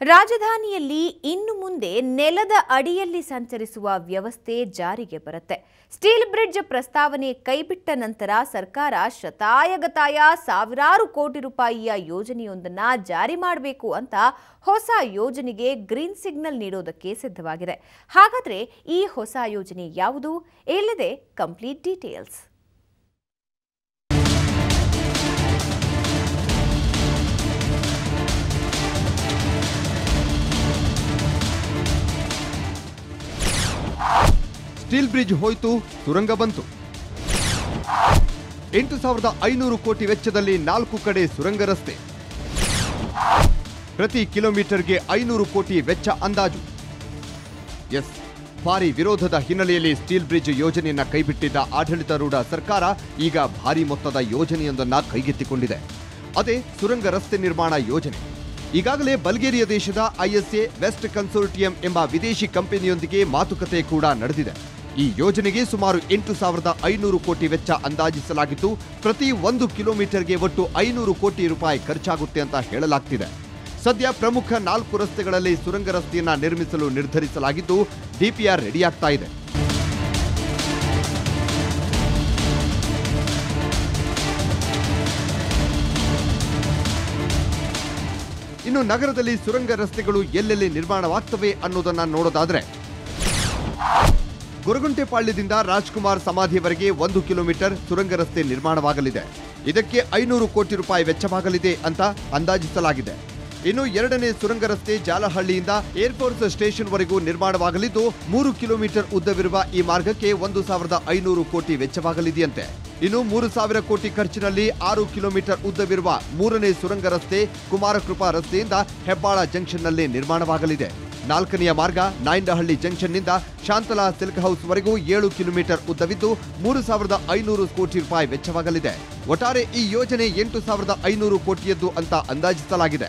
ರಾಜಧಾನಿಯಲ್ಲಿ ಇನ್ನು ಮುಂದೆ ನೆಲದ ಅಡಿಯಲ್ಲಿ ಸಂಚರಿಸುವ ವ್ಯವಸ್ಥೆ ಜಾರಿಗೆ ಬರುತ್ತೆ. ಸ್ಟೀಲ್ ಬ್ರಿಡ್ಜ್ ಪ್ರಸ್ತಾವನೆ ಕೈಬಿಟ್ಟ ನಂತರ ಸರ್ಕಾರ ಶತಾಯಗತಾಯ ಸಾವಿರಾರು ಕೋಟಿ ರೂಪಾಯಿಯ ಯೋಜನೆಯೊಂದನ್ನು ಜಾರಿ ಮಾಡಬೇಕು ಅಂತ ಹೊಸ ಯೋಜನೆಗೆ ಗ್ರೀನ್ ಸಿಗ್ನಲ್ ನೀಡೋದಕ್ಕೆ ಸಿದ್ಧವಾಗಿದೆ. ಹಾಗಾದ್ರೆ ಈ ಹೊಸ ಯೋಜನೆ ಯಾವುದು? ಇಲ್ಲಿದೆ ಕಂಪ್ಲೀಟ್ ಡೀಟೇಲ್ಸ್. ಸ್ಟೀಲ್ ಬ್ರಿಡ್ಜ್ ಹೋಯಿತು, ಸುರಂಗ ಬಂತು. 8,500 ಕೋಟಿ ವೆಚ್ಚದಲ್ಲಿ 4 ಕಡೆ ಸುರಂಗ ರಸ್ತೆ. ಪ್ರತಿ ಕಿಲೋಮೀಟರ್ಗೆ 500 ಕೋಟಿ ವೆಚ್ಚ ಅಂದಾಜು. ಭಾರಿ ವಿರೋಧದ ಹಿನ್ನೆಲೆಯಲ್ಲಿ ಸ್ಟೀಲ್ ಬ್ರಿಡ್ಜ್ ಯೋಜನೆಯನ್ನ ಕೈಬಿಟ್ಟಿದ್ದ ಆಡಳಿತಾರೂಢ ಸರ್ಕಾರ ಈಗ ಭಾರಿ ಮೊತ್ತದ ಯೋಜನೆಯೊಂದನ್ನು ಕೈಗೆತ್ತಿಕೊಂಡಿದೆ. ಅದೇ ಸುರಂಗ ರಸ್ತೆ ನಿರ್ಮಾಣ ಯೋಜನೆ. ಈಗಾಗಲೇ ಬಲ್ಗೇರಿಯಾ ದೇಶದ ISA ವೆಸ್ಟ್ ಕನ್ಸೋರ್ಟಿಯಂ ಎಂಬ ವಿದೇಶಿ ಕಂಪನಿಯೊಂದಿಗೆ ಮಾತುಕತೆ ಕೂಡ ನಡೆದಿದೆ. ಈ ಯೋಜನೆಗೆ ಸುಮಾರು 8,500 ಕೋಟಿ ವೆಚ್ಚ ಅಂದಾಜಿಸಲಾಗಿದ್ದು, ಪ್ರತಿ 1 ಕಿಲೋಮೀಟರ್ಗೆ ಒಟ್ಟು 500 ಕೋಟಿ ರೂಪಾಯಿ ಖರ್ಚಾಗುತ್ತೆ ಅಂತ ಹೇಳಲಾಗ್ತಿದೆ. ಸದ್ಯ ಪ್ರಮುಖ 4 ರಸ್ತೆಗಳಲ್ಲಿ ಸುರಂಗ ರಸ್ತೆಯನ್ನ ನಿರ್ಮಿಸಲು ನಿರ್ಧರಿಸಲಾಗಿದ್ದು, DPR ರೆಡಿಯಾಗ್ತಾ ಇದೆ. ಇನ್ನು ನಗರದಲ್ಲಿ ಸುರಂಗ ರಸ್ತೆಗಳು ಎಲ್ಲೆಲ್ಲಿ ನಿರ್ಮಾಣವಾಗ್ತವೆ ಅನ್ನೋದನ್ನ ನೋಡೋದಾದ್ರೆ, ಗೊರಗುಂಟೆಪಾಳ್ಯದಿಂದ ರಾಜ್ಕುಮಾರ್ ಸಮಾಧಿಯವರೆಗೆ 1 ಕಿಲೋಮೀಟರ್ ಸುರಂಗ ರಸ್ತೆ ನಿರ್ಮಾಣವಾಗಲಿದೆ. ಇದಕ್ಕೆ 500 ಕೋಟಿ ರೂಪಾಯಿ ವೆಚ್ಚವಾಗಲಿದೆ ಅಂತ ಅಂದಾಜಿಸಲಾಗಿದೆ. ಇನ್ನು 2ನೇ ಸುರಂಗ ರಸ್ತೆ ಜಾಲಹಳ್ಳಿಯಿಂದ ಏರ್ಫೋರ್ಸ್ ಸ್ಟೇಷನ್ವರೆಗೂ ನಿರ್ಮಾಣವಾಗಲಿದ್ದು, 3 ಕಿಲೋಮೀಟರ್ ಉದ್ದವಿರುವ ಈ ಮಾರ್ಗಕ್ಕೆ 1,500 ಕೋಟಿ ವೆಚ್ಚವಾಗಲಿದೆಯಂತೆ. ಇನ್ನು 3,000 ಕೋಟಿ ಖರ್ಚಿನಲ್ಲಿ 6 ಕಿಲೋಮೀಟರ್ ಉದ್ದವಿರುವ 3ನೇ ಸುರಂಗ ರಸ್ತೆ ಕುಮಾರಕೃಪಾ ರಸ್ತೆಯಿಂದ ಹೆಬ್ಬಾಳ ಜಂಕ್ಷನ್ನಲ್ಲಿ ನಿರ್ಮಾಣವಾಗಲಿದೆ. 4ನೆಯ ಮಾರ್ಗ ನಾಯಂಡಹಳ್ಳಿ ಜಂಕ್ಷನ್ನಿಂದ ಶಾಂತಲಾ ಸಿಲ್ಕ್ ಹೌಸ್ವರೆಗೂ 7 ಕಿಲೋಮೀಟರ್ ಉದ್ದವಿದ್ದು 3,500 ಕೋಟಿ ರೂಪಾಯಿ ವೆಚ್ಚವಾಗಲಿದೆ. ಒಟ್ಟಾರೆ ಈ ಯೋಜನೆ 8,500 ಕೋಟಿಯದ್ದು ಅಂತ ಅಂದಾಜಿಸಲಾಗಿದೆ.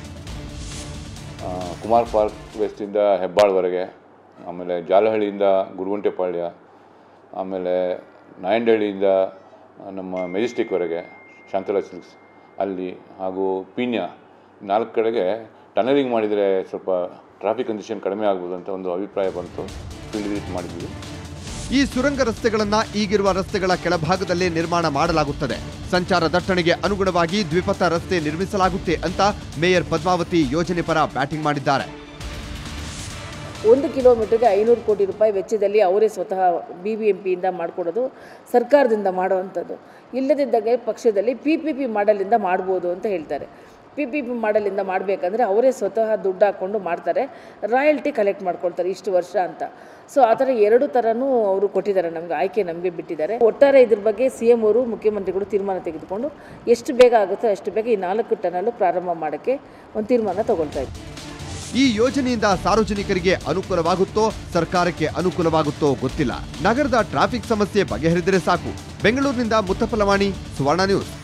ಕುಮಾರ್ ಪಾರ್ಕ್ ವೆಸ್ಟಿಂದ ಹೆಬ್ಬಾಳ್ವರೆಗೆ, ಆಮೇಲೆ ಜಾಲಹಳ್ಳಿಯಿಂದ ಗುರುಗುಂಟೆಪಾಳ್ಯ, ಆಮೇಲೆ ನಾಯಂಡಹಳ್ಳಿಯಿಂದ ನಮ್ಮ ಮೆಜೆಸ್ಟಿಕ್ವರೆಗೆ ಶಾಂತಲಾ ಸಿಲ್ಕ್ಸ್ ಅಲ್ಲಿ, ಹಾಗೂ ಪೀಣ್ಯ 4 ಕಡೆಗೆ ಟನಲಿಂಗ್ ಮಾಡಿದರೆ ಸ್ವಲ್ಪ ಟ್ರಾಫಿಕ್ ಕಂಡೀಷನ್ ಕಡಿಮೆ ಆಗ್ಬೋದು ಅಂತ ಒಂದು ಅಭಿಪ್ರಾಯ ಬಂತು. ಫೀಲ್ಡ್ ವಿಸಿಟ್ ಮಾಡಿದ್ವಿ. ಈ ಸುರಂಗ ರಸ್ತೆಗಳನ್ನ ಈಗಿರುವ ರಸ್ತೆಗಳ ಕೆಳಭಾಗದಲ್ಲೇ ನಿರ್ಮಾಣ ಮಾಡಲಾಗುತ್ತದೆ. ಸಂಚಾರ ದಟ್ಟಣೆಗೆ ಅನುಗುಣವಾಗಿ ದ್ವಿಪಥ ರಸ್ತೆ ನಿರ್ಮಿಸಲಾಗುತ್ತೆ ಅಂತ ಮೇಯರ್ ಪದ್ಮಾವತಿ ಯೋಜನೆ ಪರ ಬ್ಯಾಟಿಂಗ್ ಮಾಡಿದ್ದಾರೆ. 1 ಕಿಲೋಮೀಟರ್ಗೆ 500 ಕೋಟಿ ರೂಪಾಯಿ ವೆಚ್ಚದಲ್ಲಿ ಅವರೇ ಸ್ವತಃ BBMPಯಿಂದ ಮಾಡಿಕೊಡೋದು, ಸರ್ಕಾರದಿಂದ ಮಾಡುವಂಥದ್ದು. ಇಲ್ಲದಿದ್ದಾಗ ಪಕ್ಷದಲ್ಲಿ PPP ಮಾಡಲಿಂದ ಮಾಡ್ಬೋದು ಅಂತ ಹೇಳ್ತಾರೆ. PPP ಮಾಡಲಿಂದ ಮಾಡಬೇಕಂದ್ರೆ ಅವರೇ ಸ್ವತಃ ದುಡ್ಡು ಹಾಕ್ಕೊಂಡು ಮಾಡ್ತಾರೆ, ರಾಯಲ್ಟಿ ಕಲೆಕ್ಟ್ ಮಾಡ್ಕೊಳ್ತಾರೆ ಇಷ್ಟು ವರ್ಷ ಅಂತ. ಸೊ ಆ ಥರ 2 ಥರನೂ ಅವರು ಕೊಟ್ಟಿದ್ದಾರೆ, ನಮಗೆ ಆಯ್ಕೆ ನಮಗೆ ಬಿಟ್ಟಿದ್ದಾರೆ. ಒಟ್ಟಾರೆ ಇದ್ರ ಬಗ್ಗೆ CM ಅವರು, ಮುಖ್ಯಮಂತ್ರಿಗಳು ತೀರ್ಮಾನ ತೆಗೆದುಕೊಂಡು ಎಷ್ಟು ಬೇಗ ಆಗುತ್ತೋ ಅಷ್ಟು ಬೇಗ ಈ 4 ಟನಲ್ಲು ಪ್ರಾರಂಭ ಮಾಡೋಕ್ಕೆ ಒಂದು ತೀರ್ಮಾನ ತಗೊಳ್ತಾ ಇದ್ದೀವಿ. ಈ ಯೋಜನೆಯಿಂದ ಸಾರ್ವಜನಿಕರಿಗೆ ಅನುಕೂಲವಾಗುತ್ತೋ ಸರ್ಕಾರಕ್ಕೆ ಅನುಕೂಲವಾಗುತ್ತೋ ಗೊತ್ತಿಲ್ಲ. ನಗರದ ಟ್ರಾಫಿಕ್ ಸಮಸ್ಯೆ ಬಗೆಹರಿದರೆ ಸಾಕು. ಬೆಂಗಳೂರಿನಿಂದ ಮುತ್ತಪ್ಪಲವಾಣಿ, ಸುವರ್ಣ ನ್ಯೂಸ್.